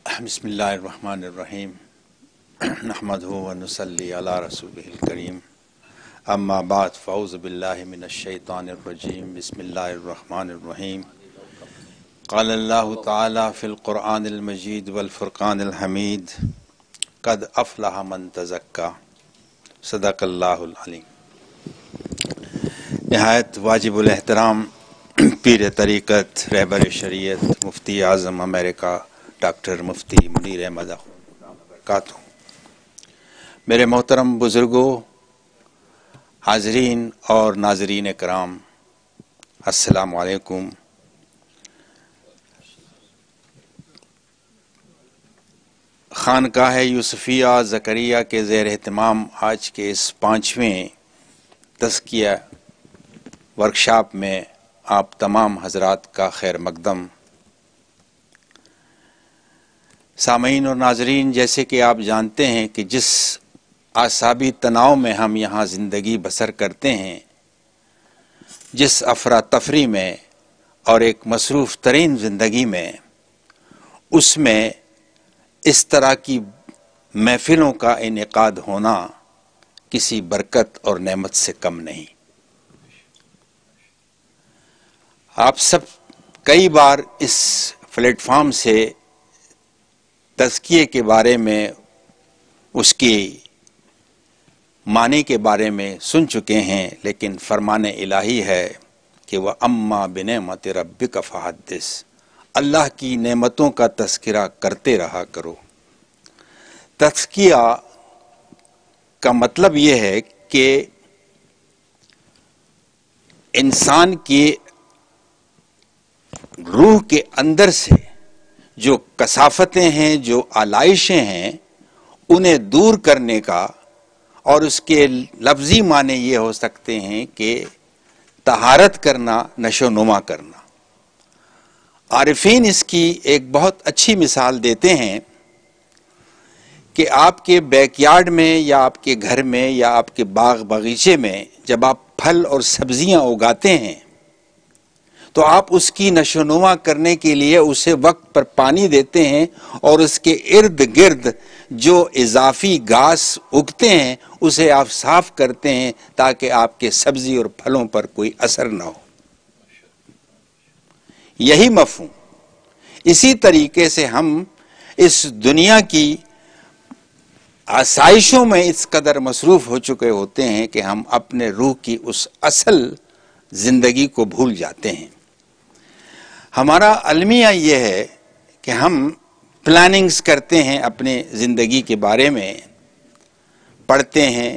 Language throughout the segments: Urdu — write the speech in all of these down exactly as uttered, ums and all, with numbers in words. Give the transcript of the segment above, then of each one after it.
بسم اللہ الرحمن الرحیم نحمدہ و نصلی علی رسولہ الکریم اما بعد فاعوذ باللہ من الشیطان الرجیم بسم اللہ الرحمن الرحیم قال اللہ تعالی فی القرآن المجید والفرقان الحمید قد افلح من تزکا صدق اللہ العلیم۔ نہایت واجب الاحترام پیر طریقت رہبر شریعت مفتی اعظم امریکہ ڈاکٹر مفتی منیر احمد برکاتہ، میرے محترم بزرگوں، حاضرین اور ناظرین کرام، السلام علیکم۔ خانقاہ یوسفیہ زکریا کے زیر اہتمام آج کے اس پانچویں تزکیہ ورکشاپ میں آپ تمام حضرات کا خیر مقدم۔ سامعین اور ناظرین، جیسے کہ آپ جانتے ہیں کہ جس اعصابی تناؤ میں ہم یہاں زندگی بسر کرتے ہیں، جس افراتفری میں اور ایک مصروف ترین زندگی میں، اس میں اس طرح کی محفلوں کا انعقاد ہونا کسی برکت اور نعمت سے کم نہیں۔ آپ سب کئی بار اس پلیٹ فارم سے تزکیے کے بارے میں، اس کی معنی کے بارے میں سن چکے ہیں، لیکن فرمان الہی ہے کہ وَأَمَّا بِنِعْمَتِ رَبِّكَ فَحَدِّثْ، اللہ کی نعمتوں کا تذکرہ کرتے رہا کرو۔ تزکیہ کا مطلب یہ ہے کہ انسان کی روح کے اندر سے جو کثافتیں ہیں، جو آلائشیں ہیں، انہیں دور کرنے کا، اور اس کے لفظی معنی یہ ہو سکتے ہیں کہ طہارت کرنا، نشو و نما کرنا۔ عارفین اس کی ایک بہت اچھی مثال دیتے ہیں کہ آپ کے بیک یارڈ میں یا آپ کے گھر میں یا آپ کے باغ باغیچے میں جب آپ پھل اور سبزیاں اگاتے ہیں تو آپ اس کی نشو و نما کرنے کے لیے اسے وقت پر پانی دیتے ہیں، اور اس کے ارد گرد جو اضافی گھاس اگتے ہیں اسے آپ صاف کرتے ہیں تاکہ آپ کے سبزی اور پھلوں پر کوئی اثر نہ ہو۔ یہی مفہوم، اسی طریقے سے ہم اس دنیا کی آسائشوں میں اس قدر مصروف ہو چکے ہوتے ہیں کہ ہم اپنے روح کی اس اصل زندگی کو بھول جاتے ہیں۔ ہمارا المیہ یہ ہے کہ ہم پلاننگز کرتے ہیں اپنے زندگی کے بارے میں، پڑھتے ہیں،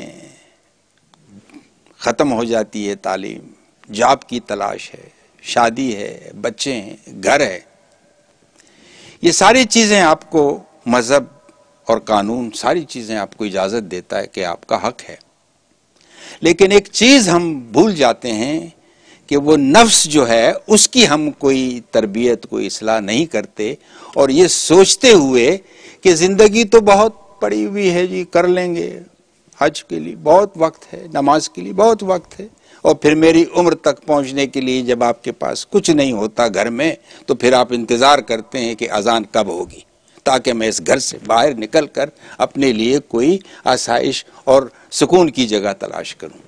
ختم ہو جاتی ہے تعلیم، جاب کی تلاش ہے، شادی ہے، بچے ہیں، گھر ہے۔ یہ ساری چیزیں آپ کو مذہب اور قانون، ساری چیزیں آپ کو اجازت دیتا ہے کہ آپ کا حق ہے، لیکن ایک چیز ہم بھول جاتے ہیں کہ وہ نفس جو ہے اس کی ہم کوئی تربیت، کوئی اصلاح نہیں کرتے، اور یہ سوچتے ہوئے کہ زندگی تو بہت پڑی ہوئی ہے جی، کر لیں گے، حج کے لیے بہت وقت ہے، نماز کے لیے بہت وقت ہے، اور پھر میری عمر تک پہنچنے کے لیے جب آپ کے پاس کچھ نہیں ہوتا گھر میں، تو پھر آپ انتظار کرتے ہیں کہ اذان کب ہوگی تاکہ میں اس گھر سے باہر نکل کر اپنے لیے کوئی آسائش اور سکون کی جگہ تلاش کروں۔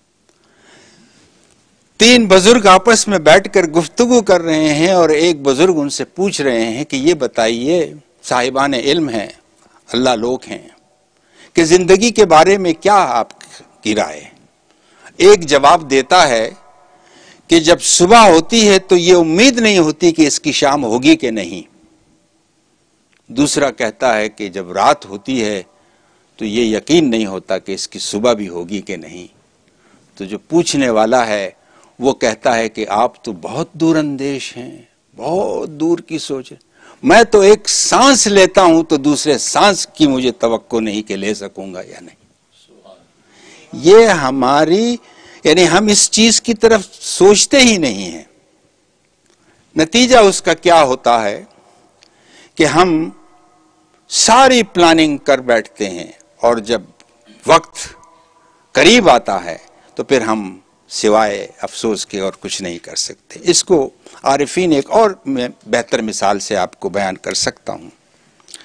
تین بزرگ آپس میں بیٹھ کر گفتگو کر رہے ہیں، اور ایک بزرگ ان سے پوچھ رہے ہیں کہ یہ بتائیے، صاحبان علم ہیں، اللہ لوگ ہیں، کہ زندگی کے بارے میں کیا آپ کی رائے ہے؟ ایک جواب دیتا ہے کہ جب صبح ہوتی ہے تو یہ امید نہیں ہوتی کہ اس کی شام ہوگی کہ نہیں۔ دوسرا کہتا ہے کہ جب رات ہوتی ہے تو یہ یقین نہیں ہوتا کہ اس کی صبح بھی ہوگی کہ نہیں۔ تو جو پوچھنے والا ہے وہ کہتا ہے کہ آپ تو بہت دور اندیش ہیں، بہت دور کی سوچ ہے، میں تو ایک سانس لیتا ہوں تو دوسرے سانس کی مجھے توقع نہیں کہ لے سکوں گا یا نہیں۔ یہ ہماری، یعنی ہم اس چیز کی طرف سوچتے ہی نہیں ہیں۔ نتیجہ اس کا کیا ہوتا ہے کہ ہم ساری پلاننگ کر بیٹھتے ہیں، اور جب وقت قریب آتا ہے تو پھر ہم سوائے افسوس کے اور کچھ نہیں کر سکتے۔ اس کو عارفین ایک اور میں بہتر مثال سے آپ کو بیان کر سکتا ہوں۔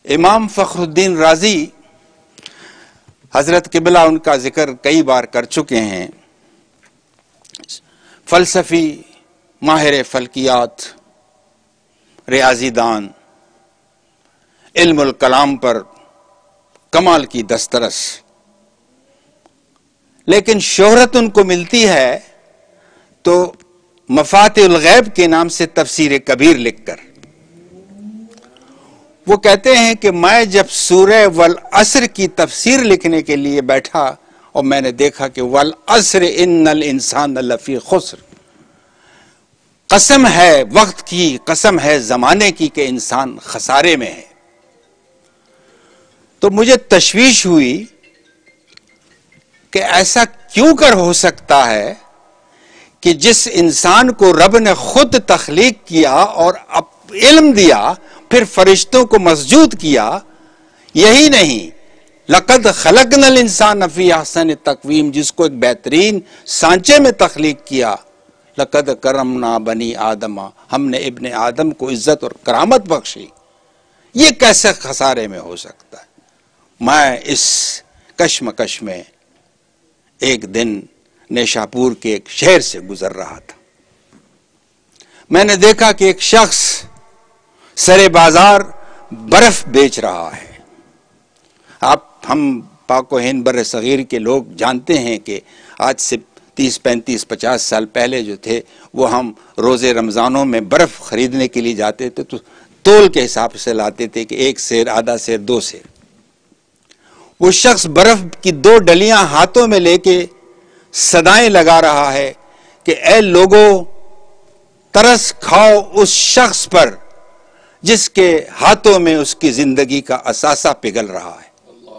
امام فخر الدین رازی حضرت قبلہ ان کا ذکر کئی بار کر چکے ہیں، فلسفی، ماہر فلکیات، ریاضی دان، علم الکلام پر کمال کی دسترس، لیکن شہرت ان کو ملتی ہے تو مفاتح الغیب کے نام سے تفسیر کبیر لکھ کر۔ وہ کہتے ہیں کہ میں جب سورہ والعصر کی تفسیر لکھنے کے لیے بیٹھا اور میں نے دیکھا کہ والعصر ان الانسان لفی خسر، قسم ہے وقت کی، قسم ہے زمانے کی کہ انسان خسارے میں ہے، تو مجھے تشویش ہوئی کہ ایسا کیوں کر ہو سکتا ہے کہ جس انسان کو رب نے خود تخلیق کیا اور علم دیا، پھر فرشتوں کو مسجود کیا، یہی نہیں لقد خلقنا الانسان فی احسن تقویم، جس کو ایک بہترین سانچے میں تخلیق کیا، لقد کرمنا بنی آدم، ہم نے ابن آدم کو عزت اور کرامت بخشی، یہ کیسے خسارے میں ہو سکتا ہے؟ میں اس کشمکش میں ایک دن نیشاپور کے ایک شہر سے گزر رہا تھا، میں نے دیکھا کہ ایک شخص سرے بازار برف بیچ رہا ہے۔ آپ ہم پاک و ہند بر صغیر کے لوگ جانتے ہیں کہ آج سے تیس پینتیس پچاس سال پہلے جو تھے وہ ہم روزے رمضانوں میں برف خریدنے کے لیے جاتے تھے تو تول کے حساب سے لاتے تھے کہ ایک سیر، آدھا سیر، دو سیر۔ وہ شخص برف کی دو ڈلیاں ہاتھوں میں لے کے صدائیں لگا رہا ہے کہ اے لوگو، ترس کھاؤ اس شخص پر جس کے ہاتھوں میں اس کی زندگی کا اثاثہ پگھل رہا ہے۔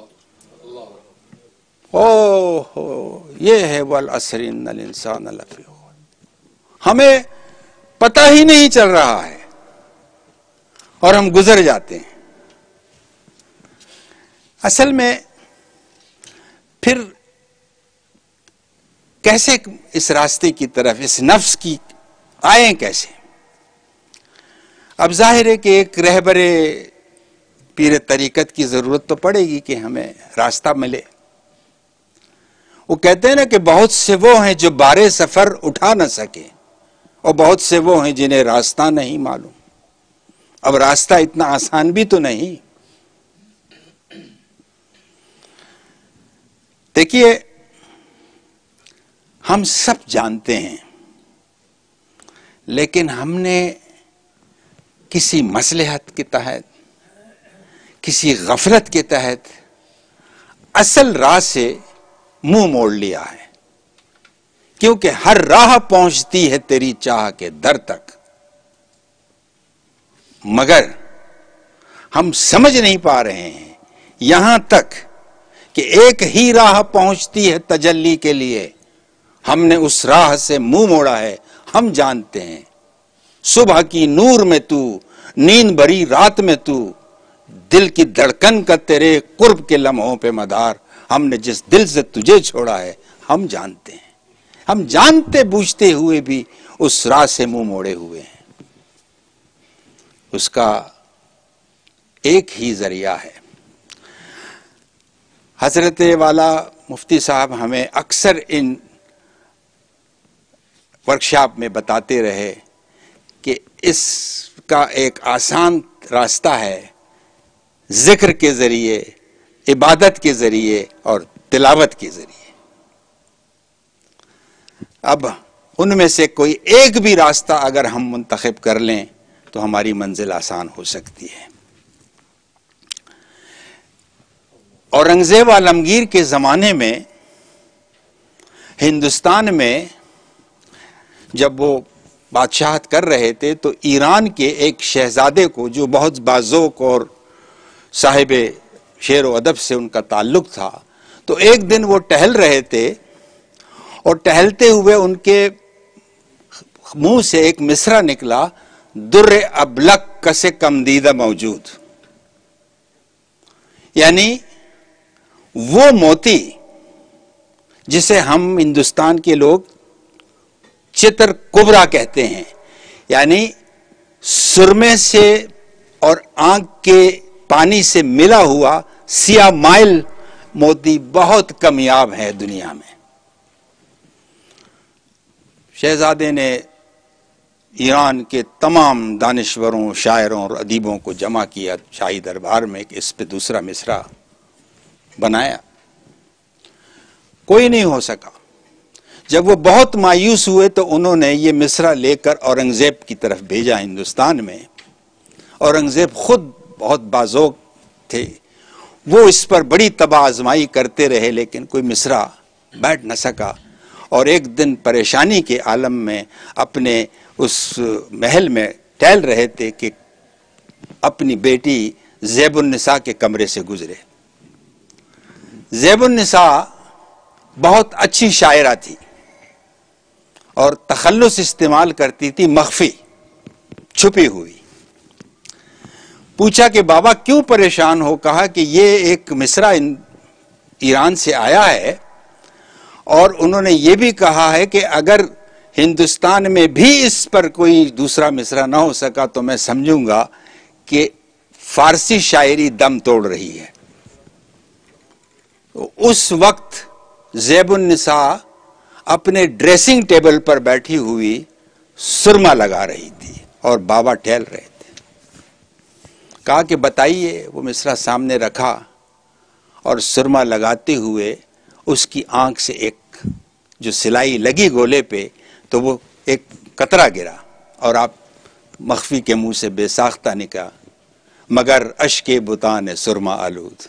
اوہ ہو، یہ ہے والعصر ان الانسان لفی خسر۔ ہمیں پتہ ہی نہیں چل رہا ہے اور ہم گزر جاتے ہیں۔ اصل میں پھر کیسے اس راستے کی طرف، اس نفس کی آئیں کیسے؟ اب ظاہر ہے کہ ایک رہبر پیر طریقت کی ضرورت تو پڑے گی کہ ہمیں راستہ ملے۔ وہ کہتے ہیں نا کہ بہت سے وہ ہیں جو بارے سفر اٹھا نہ سکے اور بہت سے وہ ہیں جنہیں راستہ نہیں معلوم۔ اب راستہ اتنا آسان بھی تو نہیں۔ دیکھیے، ہم سب جانتے ہیں، لیکن ہم نے کسی مصلحت کے تحت، کسی غفلت کے تحت اصل راہ سے منہ موڑ لیا ہے، کیونکہ ہر راہ پہنچتی ہے تیری چاہ کے در تک، مگر ہم سمجھ نہیں پا رہے ہیں یہاں تک کہ ایک ہی راہ پہنچتی ہے تجلی کے لیے، ہم نے اس راہ سے منہ موڑا ہے۔ ہم جانتے ہیں صبح کی نور میں تو، نیند بھری رات میں تو، دل کی دھڑکن کا تیرے قرب کے لمحوں پہ مدار، ہم نے جس دل سے تجھے چھوڑا ہے، ہم جانتے ہیں، ہم جانتے بوجھتے ہوئے بھی اس راہ سے منہ موڑے ہوئے ہیں۔ اس کا ایک ہی ذریعہ ہے۔ حضرت والا مفتی صاحب ہمیں اکثر ان ورکشاپ میں بتاتے رہے کہ اس کا ایک آسان راستہ ہے، ذکر کے ذریعے، عبادت کے ذریعے اور تلاوت کے ذریعے۔ اب ان میں سے کوئی ایک بھی راستہ اگر ہم منتخب کر لیں تو ہماری منزل آسان ہو سکتی ہے۔ اورنگزیب عالمگیر کے زمانے میں ہندوستان میں جب وہ بادشاہت کر رہے تھے تو ایران کے ایک شہزادے کو، جو بہت باذوق اور صاحب شعر و ادب سے ان کا تعلق تھا، تو ایک دن وہ ٹہل رہے تھے اور ٹہلتے ہوئے ان کے منہ سے ایک مصرع نکلا، در ابلق کس کم دیدہ موجود، یعنی وہ موتی جسے ہم ہندوستان کے لوگ چتر کبرا کہتے ہیں، یعنی سرمے سے اور آنکھ کے پانی سے ملا ہوا سیاہ مائل موتی بہت کمیاب ہے دنیا میں۔ شہزادے نے ایران کے تمام دانشوروں، شاعروں اور ادیبوں کو جمع کیا شاہی دربار میں کہ اس پہ دوسرا مصرع بنایا، کوئی نہیں ہو سکا۔ جب وہ بہت مایوس ہوئے تو انہوں نے یہ مصرع لے کر اورنگزیب کی طرف بھیجا ہندوستان میں۔ اورنگزیب خود بہت باذوق تھے، وہ اس پر بڑی تباہ آزمائی کرتے رہے لیکن کوئی مصرع بیٹھ نہ سکا، اور ایک دن پریشانی کے عالم میں اپنے اس محل میں ٹہل رہے تھے کہ اپنی بیٹی زیب النساء کے کمرے سے گزرے۔ زیب النساء بہت اچھی شاعرہ تھی اور تخلص استعمال کرتی تھی، مخفی، چھپی ہوئی۔ پوچھا کہ بابا کیوں پریشان ہو؟ کہا کہ یہ ایک مصرع ایران سے آیا ہے اور انہوں نے یہ بھی کہا ہے کہ اگر ہندوستان میں بھی اس پر کوئی دوسرا مصرع نہ ہو سکا تو میں سمجھوں گا کہ فارسی شاعری دم توڑ رہی ہے۔ تو اس وقت زیب النساء اپنے ڈریسنگ ٹیبل پر بیٹھی ہوئی سرما لگا رہی تھی اور بابا ٹہل رہے تھے۔ کہا کہ بتائیے، وہ مصرع سامنے رکھا اور سرما لگاتے ہوئے اس کی آنکھ سے ایک جو سلائی لگی گولے پہ تو وہ ایک قطرہ گرا اور آپ مخفی کے منہ سے بے ساختہ نکلا، مگر اشک بتان سرما آلود۔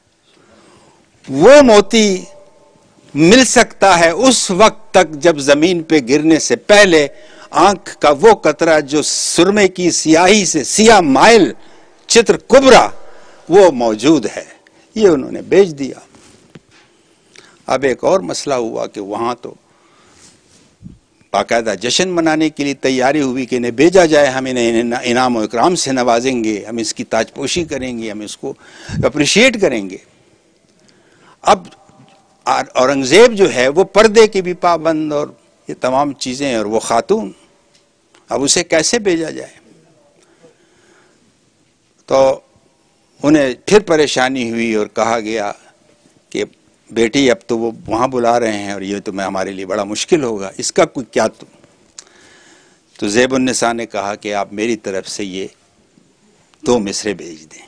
وہ موتی مل سکتا ہے اس وقت تک جب زمین پہ گرنے سے پہلے آنکھ کا وہ قطرہ جو سرمے کی سیاہی سے سیاہ مائل چتر کبرا وہ موجود ہے۔ یہ انہوں نے بیچ دیا۔ اب ایک اور مسئلہ ہوا کہ وہاں تو باقاعدہ جشن منانے کے لیے تیاری ہوئی کہ انہیں بھیجا جائے، ہم انہیں انعام و اکرام سے نوازیں گے، ہم اس کی تاج پوشی کریں گے، ہم اس کو اپریشیٹ کریں گے۔ اب اورنگزیب جو ہے وہ پردے کی بھی پابند اور یہ تمام چیزیں، اور وہ خاتون، اب اسے کیسے بھیجا جائے؟ تو انہیں پھر پریشانی ہوئی اور کہا گیا کہ بیٹی اب تو وہ وہاں بلا رہے ہیں اور یہ تو میں ہمارے لیے بڑا مشکل ہوگا، اس کا کوئی کیا؟ تو تو زیب النساء نے کہا کہ آپ میری طرف سے یہ دو مصرے بھیج دیں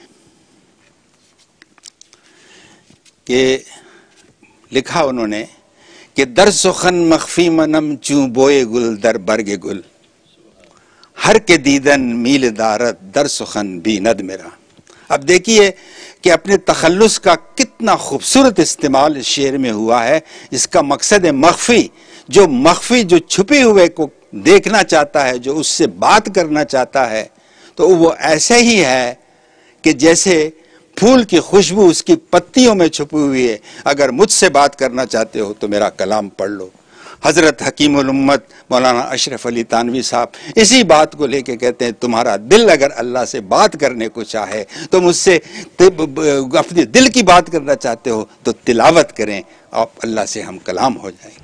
کہ لکھا انہوں نے کہ در سخن مخفی منم چوں بوئے گل در برگ گل، ہر کے دیدن میل دارت در سخن بیند میرا۔ اب دیکھیے کہ اپنے تخلص کا کتنا خوبصورت استعمال اس شعر میں ہوا ہے۔ اس کا مقصد ہے مخفی، جو مخفی جو چھپے ہوئے کو دیکھنا چاہتا ہے، جو اس سے بات کرنا چاہتا ہے، تو وہ ایسے ہی ہے کہ جیسے پھول کی خوشبو اس کی پتیوں میں چھپی ہوئی ہے۔ اگر مجھ سے بات کرنا چاہتے ہو تو میرا کلام پڑھ لو۔ حضرت حکیم الامت مولانا اشرف علی تانوی صاحب اسی بات کو لے کے کہتے ہیں تمہارا دل اگر اللہ سے بات کرنے کو چاہے، تو مجھ سے اپنے دل کی بات کرنا چاہتے ہو تو تلاوت کریں، آپ اللہ سے ہم کلام ہو جائیں۔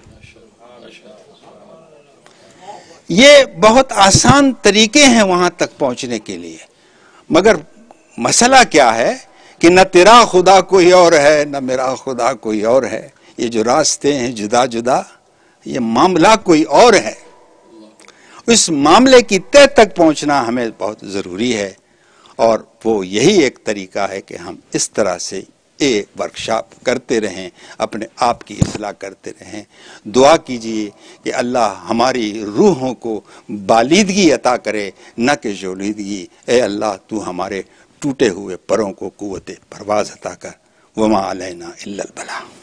یہ بہت آسان طریقے ہیں وہاں تک پہنچنے کے لیے، مگر مسئلہ کیا ہے کہ نہ تیرا خدا کوئی اور ہے نہ میرا خدا کوئی اور ہے۔ یہ جو راستے ہیں جدا جدا، یہ معاملہ کوئی اور ہے۔ اس معاملے کی تہ تک پہنچنا ہمیں بہت ضروری ہے، اور وہ یہی ایک طریقہ ہے کہ ہم اس طرح سے یہ ورکشاپ کرتے رہیں، اپنے آپ کی اصلاح کرتے رہیں۔ دعا کیجئے کہ اللہ ہماری روحوں کو بالیدگی عطا کرے، نہ کہ جولیدگی۔ اے اللہ تو ہمارے ٹوٹے ہوئے پروں کو قوت پرواز عطا کر۔ وما علینا الا البلاغ۔